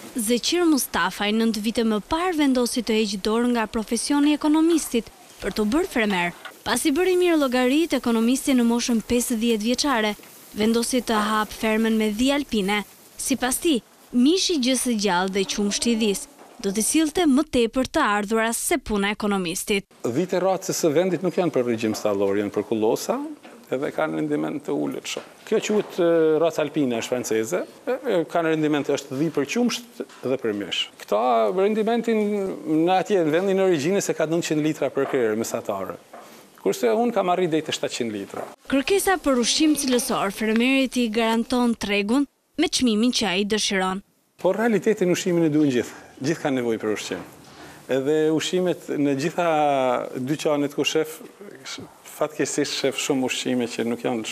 Zeqir Mustafaj 9 vite më parë vendosi të heqë dorë nga profesioni ekonomistit për të bërë fremer. Pasi bëri mirë llogaritë, ekonomisti në moshën 50 vjeçare vendosi të hapë fermën me dhi alpine. Sipas tij, mishi gjësë gjallë dhe qumshti i dhis do të sillte më tepër të ardhuras se puna e ekonomistit. Vite racës së vendit nuk janë për regjim stallor, janë për kullosa edhe kanë rendiment të ulët shumë. Kjo quhet racë alpine është franceze, kanë rendiment është dhi për qumsht dhe për mish. Këta rendimentin në atje në vendin e origjinës e ka 900 litra për krerë mesatare. Kurse unë kam arrit deri te 700 litra. Kërkesa për ushqim cilësor fermerit i garanton tregun me çmimin që ai dëshiron. Por realitetin ushqimin e duan gjithë. Gjithë kanë nevojë për ushqim. Edhe ushqimet në gjitha dyqanet ku shef, fatkeqësisht shef shumë ushqime që nuk janë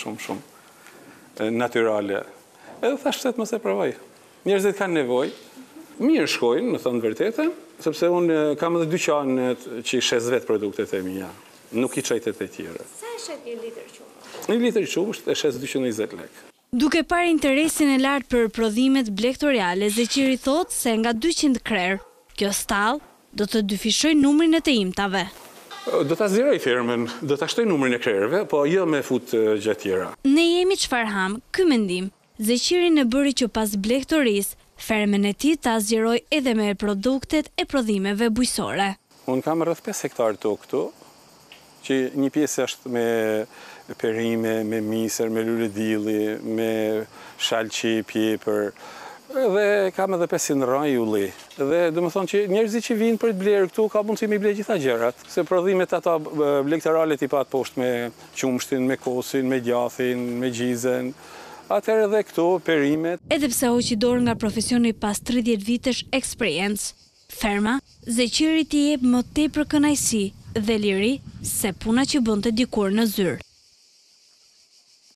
shumë natyrale. Edhe thash pse mos e provoj. Njerëzit kanë nevojë. Mirë shkojnë, në thënë vërtetën, sepse unë kam edhe dyqanet që i shes vetë produktet e mia. Nuk i çajtet e tjera. Sa e shet një litër qumë? Një litër qumësht e shes 220 lekë. Duke parë interesin e lartë për prodhimet blektoriale, Zeqiri thotë se nga 200 krerë, kjo stallë do të dyfishoj numrin e të imtave. Do ta zgjeroj firmën, do ta shtoj numrin e krerëve, po jo me fut gjë tjera. Ne jemi çfarë ham, ky mendim. Zeqiri në bëri që pas blektorisë, fermën e tij ta zgjeroj edhe me produktet e prodhimeve bujqësore. Unë kam rreth 5 hektar tokë këtu, që një pjesë është me perime, me misër, me lule dilli, me shalqi, pjepër, dhe kam edhe 500 raj ulli. Dhe do më thonë që njerëzit që vinë për të blerë këtu ka mundësi me ble gjitha gjërat, se prodhimet ata blektorale tipat poshtë me qumshtin, me kosin, me gjathin, me gjizen, atëherë edhe këtu perimet. Edhe pse hoqi dorë nga profesioni pas 30 vitesh eksperiencë, ferma Zeqiri t'i jep më tepër kënaqësi dhe liri se puna që bënte dikur në zyrë.